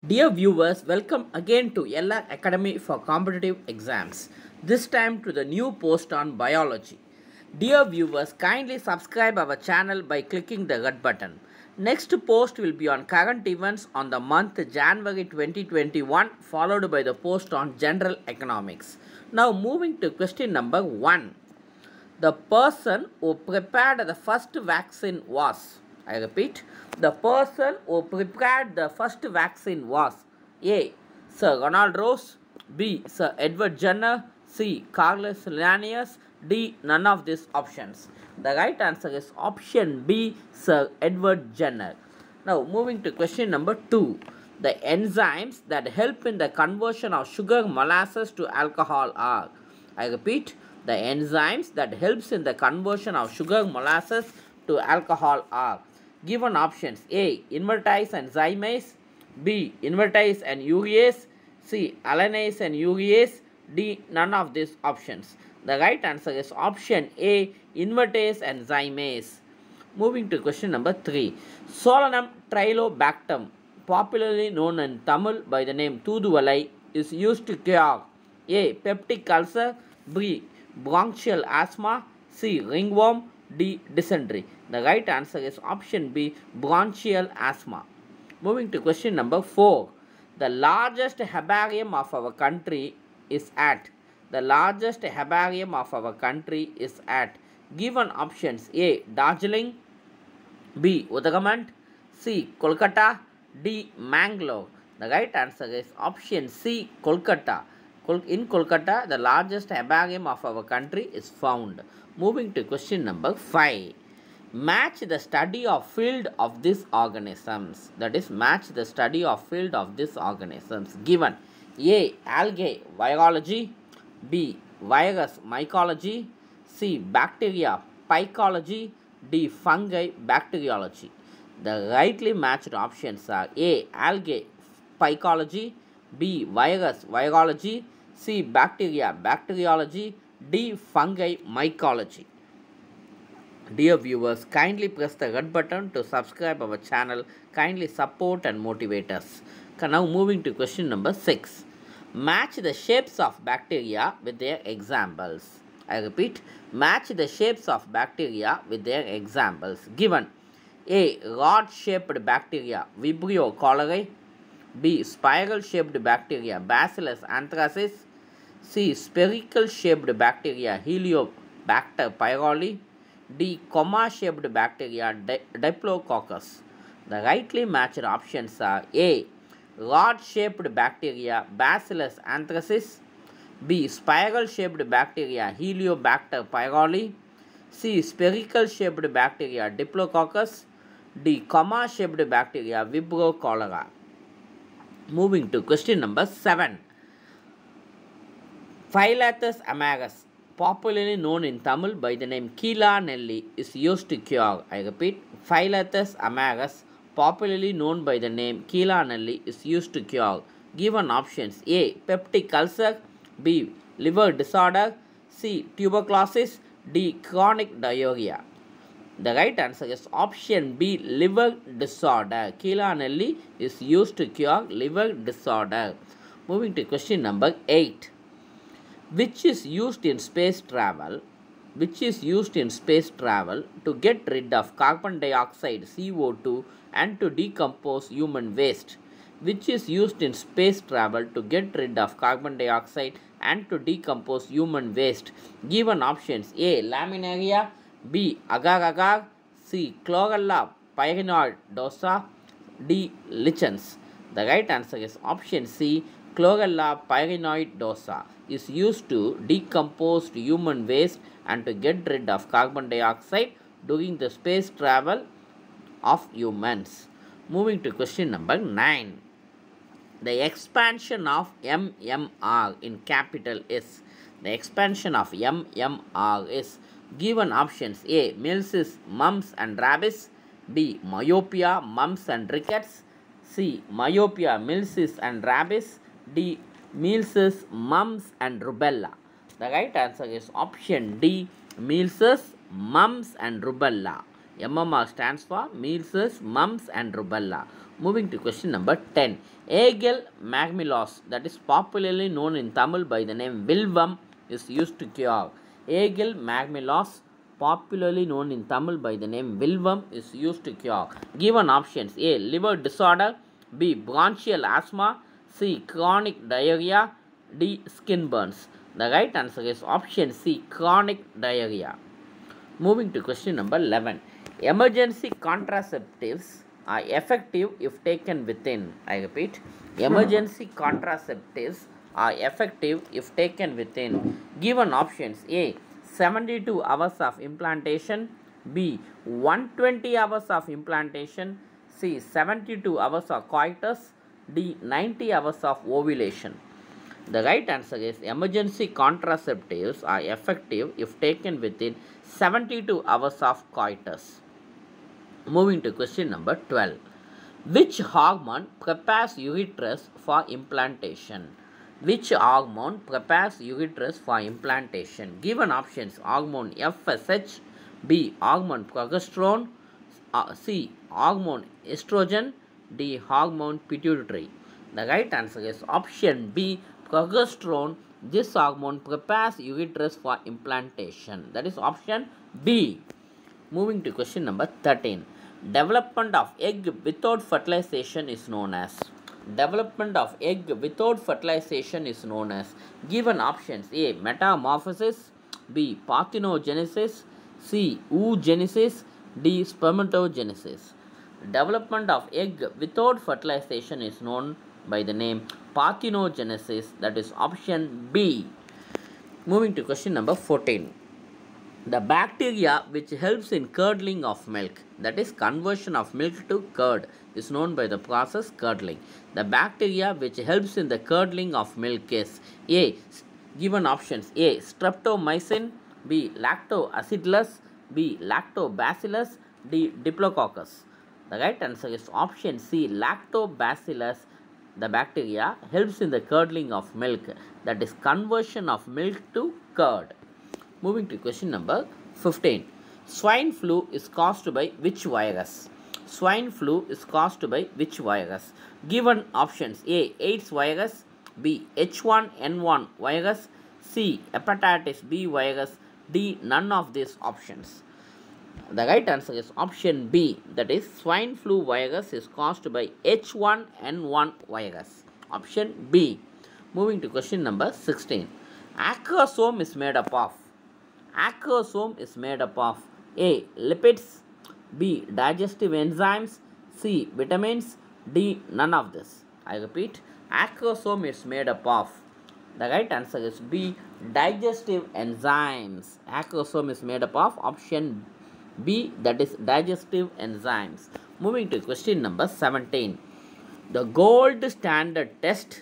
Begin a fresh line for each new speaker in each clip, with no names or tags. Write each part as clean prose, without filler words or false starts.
Dear viewers, welcome again to LR Academy for Competitive Exams. This time to the new post on biology. Dear viewers, kindly subscribe our channel by clicking the red button. Next post will be on current events on the month January 2021, followed by the post on general economics. Now moving to question number 1. The person who prepared the first vaccine was, I repeat, the person who prepared the first vaccine was A. Sir Ronald Ross, B. Sir Edward Jenner, C. Carlos Linnaeus, D. None of these options. The right answer is option B. Sir Edward Jenner. Now moving to question number 2. The enzymes that help in the conversion of sugar molasses to alcohol are, I repeat, the enzymes that helps in the conversion of sugar molasses to alcohol are given options: A. Invertase and zymase, B. Invertase and urease, C. Alanase and urease, D. None of these options. The right answer is option A. Invertase and zymase. Moving to question number 3. Solanum trilobactam, popularly known in Tamil by the name Thuduvalai, is used to cure A. Peptic ulcer, B. Bronchial asthma, C. Ringworm, D. Dysentery. The right answer is option B. Bronchial asthma. Moving to question number 4. The largest herbarium of our country is at. The largest herbarium of our country is at. Given options: A. Darjeeling, B. Udagamand, C. Kolkata, D. Mangalore. The right answer is option C. Kolkata. In Kolkata, the largest herbarium of our country is found. Moving to question number 5. Match the study of field of these organisms. That is, match the study of field of these organisms. Given A. Algae virology, B. Virus mycology, C. Bacteria pycology, D. Fungi bacteriology. The rightly matched options are A. Algae pycology, B. Virus virology, C. Bacteria bacteriology, D. Fungi mycology. Dear viewers, kindly press the red button to subscribe our channel. Kindly support and motivate us. Now moving to question number 6. Match the shapes of bacteria with their examples. I repeat, match the shapes of bacteria with their examples. Given A. Rod-shaped bacteria, Vibrio cholerae, B. Spiral-shaped bacteria, Bacillus anthracis, C. Spherical-shaped bacteria, Heliobacter pylori, D. Comma-shaped bacteria, Diplococcus. The rightly matched options are A. Rod-shaped bacteria, Bacillus anthracis, B. Spiral-shaped bacteria, Heliobacter pylori, C. Spherical-shaped bacteria, Diplococcus, D. Comma-shaped bacteria, Vibrio cholera. Moving to question number 7. Phylacteries amagas, popularly known in Tamil by the name Keela Nelly, is used to cure. I repeat, Phylacteries amagas, popularly known by the name Keela Nelly, is used to cure. Given options: A. Peptic ulcer, B. Liver disorder, C. Tuberculosis, D. Chronic diarrhea. The right answer is option B. Liver disorder. Keela Nelly is used to cure liver disorder. Moving to question number 8. Which is used in space travel to get rid of carbon dioxide CO2 and to decompose human waste. Which is used in space travel to get rid of carbon dioxide and to decompose human waste. Given options: A. Laminaria, B. Agar-agar, C. Chlorella pyrenoidosa, D. Lichens. The right answer is option C. Chlorella pyrenoidosa is used to decompose human waste and to get rid of carbon dioxide during the space travel of humans. Moving to question number 9. The expansion of MMR in capital S. The expansion of MMR is. Given options: A. Measles, mumps and rabies, B. Myopia, mumps and rickets, C. Myopia, measles and rabies, D. Measles, mumps and rubella. The right answer is option D. Measles, mumps and rubella. MMR stands for measles, mumps and rubella. Moving to question number 10. Aegle magmelos, that is popularly known in Tamil by the name Vilvam, is used to cure. Aegle magmelos, popularly known in Tamil by the name Vilvam, is used to cure. Given options: A. Liver disorder, B. Bronchial asthma, C. Chronic diarrhea, D. Skin burns. The right answer is option C. Chronic diarrhea. Moving to question number 11. Emergency contraceptives are effective if taken within. I repeat, emergency contraceptives are effective if taken within. Given options: A. 72 hours of implantation, B. 120 hours of implantation, C. 72 hours of coitus, D. 90 hours of ovulation. The right answer is emergency contraceptives are effective if taken within 72 hours of coitus. Moving to question number 12. Which hormone prepares uterus for implantation? Which hormone prepares uterus for implantation? Given options: hormone FSH, B. hormone progesterone, C. hormone estrogen, D. hormone pituitary. The right answer is option B. Progesterone. This hormone prepares uterus for implantation. That is option B. Moving to question number 13. Development of egg without fertilization is known as. Development of egg without fertilization is known as. Given options: A. Metamorphosis, B. Parthenogenesis, C. Oogenesis, D. Spermatogenesis. Development of egg without fertilization is known by the name parthenogenesis. That is option B. Moving to question number 14. The bacteria which helps in curdling of milk, that is conversion of milk to curd, is known by the process curdling. The bacteria which helps in the curdling of milk is A. Given options: A. Streptomycin, B. Lactobacillus, B. Lactobacillus, D. Diplococcus. The right answer is option C. Lactobacillus. The bacteria helps in the curdling of milk, that is conversion of milk to curd. Moving to question number 15. Swine flu is caused by which virus? Swine flu is caused by which virus? Given options: A. AIDS virus, B. H1N1 virus, C. Hepatitis B virus, D. None of these options. The right answer is option B, that is swine flu virus is caused by H1N1 virus. Option B. Moving to question number 16. Acrosome is made up of. Acrosome is made up of A. Lipids, B. Digestive enzymes, C. Vitamins, D. None of this. I repeat, acrosome is made up of. The right answer is B. Digestive enzymes. Acrosome is made up of option B, that is digestive enzymes. Moving to question number 17. The gold standard test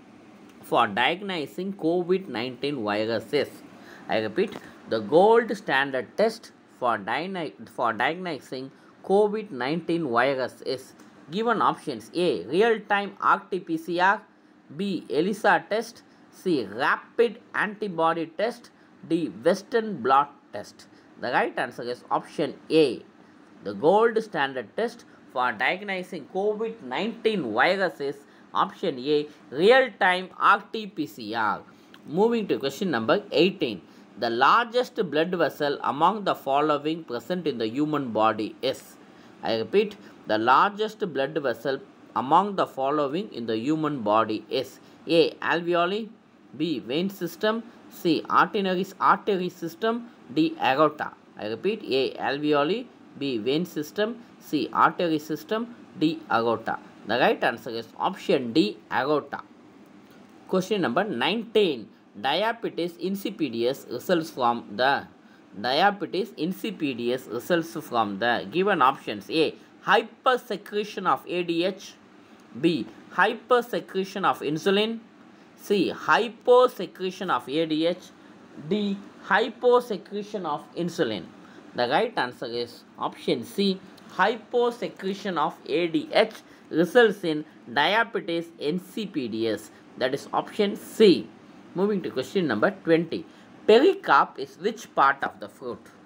for diagnosing COVID-19 virus is. I repeat, the gold standard test for diagnosing COVID-19 virus is. Given options: A. Real-time RT-PCR, B. ELISA test, C. Rapid antibody test, D. Western blot test. The right answer is option A. The gold standard test for diagnosing COVID-19 virus is option A. Real-time RT-PCR. Moving to question number 18. The largest blood vessel among the following present in the human body is. I repeat, the largest blood vessel among the following in the human body is. A. Alveoli, B. Vein system, C. Artery system, D. Aorta. I repeat, A. Alveoli, B. Vein system, C. Artery system, D. Aorta. The right answer is option D. Aorta. Question number 19. Diabetes insipidus results from the. Diabetes insipidus results from the given options: A. Hypersecretion of ADH, B. Hypersecretion of insulin, C. Hyposecretion of ADH, D. Hyposecretion of insulin. The right answer is option C. Hyposecretion of ADH results in diabetes insipidus. That is option C. Moving to question number 20. Pericarp is which part of the fruit?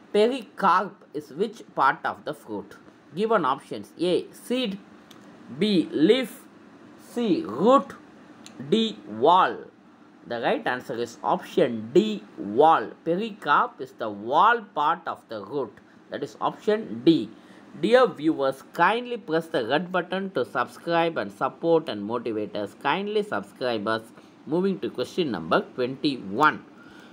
Pericarp is which part of the fruit? Given options: A. Seed, B. Leaf, C. Root, D. Wall. The right answer is option D. Wall. Pericarp is the wall part of the root. That is option D. Dear viewers, kindly press the red button to subscribe and support and motivate us. Kindly subscribe us. Moving to question number 21.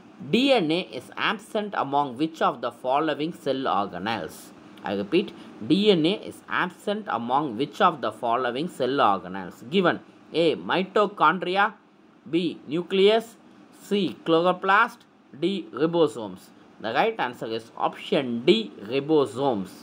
DNA is absent among which of the following cell organelles? I repeat, DNA is absent among which of the following cell organelles? Given: A. Mitochondria, B. Nucleus, C. Chloroplast, D. Ribosomes. The right answer is option D. Ribosomes.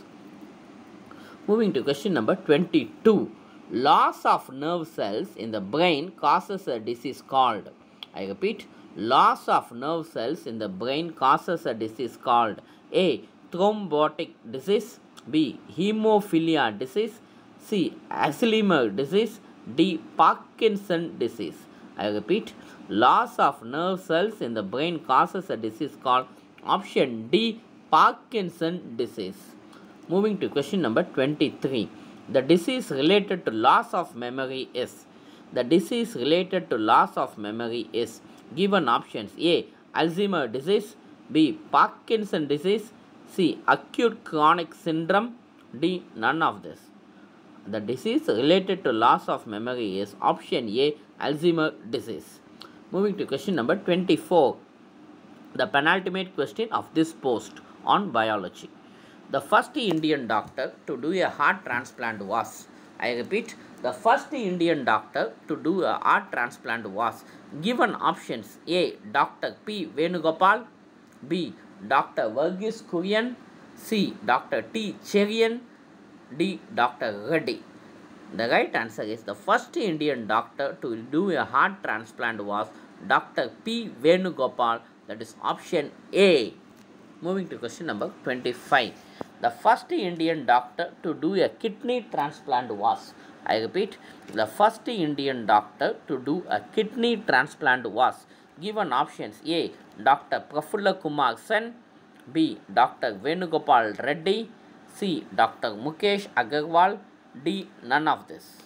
Moving to question number 22. Loss of nerve cells in the brain causes a disease called. I repeat, loss of nerve cells in the brain causes a disease called: A. Thrombotic disease, B. Hemophilia disease, C. Alzheimer's disease, D. Parkinson disease. I repeat, loss of nerve cells in the brain causes a disease called option D. Parkinson disease. Moving to question number 23. The disease related to loss of memory is. The disease related to loss of memory is. Given options: A. Alzheimer's disease, B. Parkinson disease, C. Acute chronic syndrome, D. None of this. The disease related to loss of memory is option A. Alzheimer's disease. Moving to question number 24. The penultimate question of this post on biology. The first Indian doctor to do a heart transplant was. I repeat, the first Indian doctor to do a heart transplant was. Given options: A. Dr. P. Venugopal, B. Dr. Verghese Kurian, C. Dr. T. Cherian, D. Dr. Reddy. The right answer is the first Indian doctor to do a heart transplant was Dr. P. Venugopal. That is option A. Moving to question number 25. The first Indian doctor to do a kidney transplant was. I repeat, the first Indian doctor to do a kidney transplant was. Given options: A. Dr. Prafulla Kumar Sen, B. Dr. Venugopal Reddy, C. Dr. Mukesh Agarwal, D. None of this.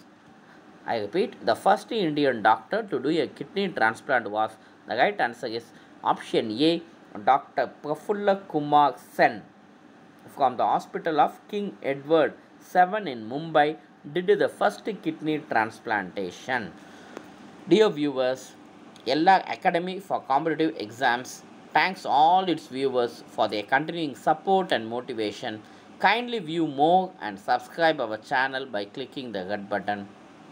I repeat, the first Indian doctor to do a kidney transplant was. The right answer is option A. Dr. Prafulla Kumar Sen from the Hospital of King Edward VII in Mumbai did the first kidney transplantation. Dear viewers, LR Academy for Competitive Exams thanks all its viewers for their continuing support and motivation. Kindly view more and subscribe our channel by clicking the red button.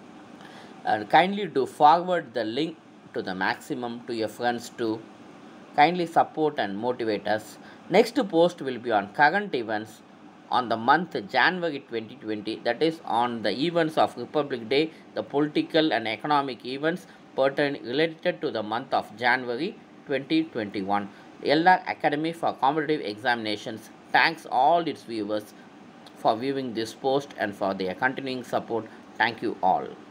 And kindly do forward the link to the maximum to your friends too. Kindly support and motivate us. Next post will be on current events on the month January 2020, that is on the events of Republic Day, the political and economic events pertaining related to the month of January 2021. LR Academy for Competitive Examinations thanks all its viewers for viewing this post and for their continuing support. Thank you all.